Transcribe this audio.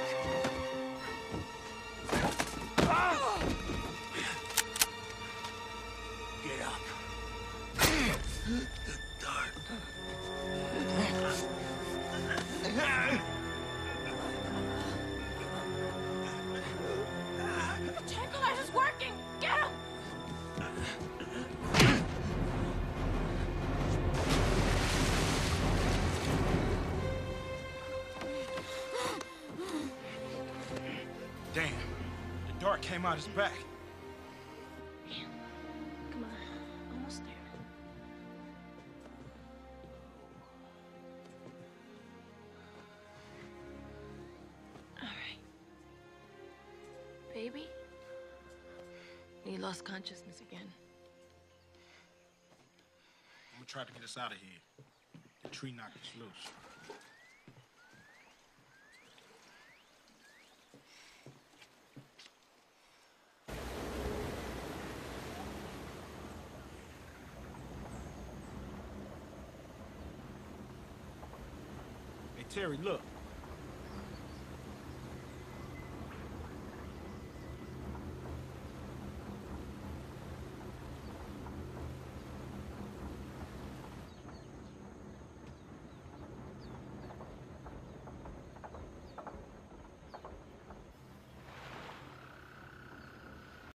Get up. The dark. The tranquilizer's working! Get him! Damn. The dark came out his back. Come on. Almost there. All right. Baby? You lost consciousness again. I'm gonna try to get us out of here. The tree knocked us loose. Hey, Terry, look.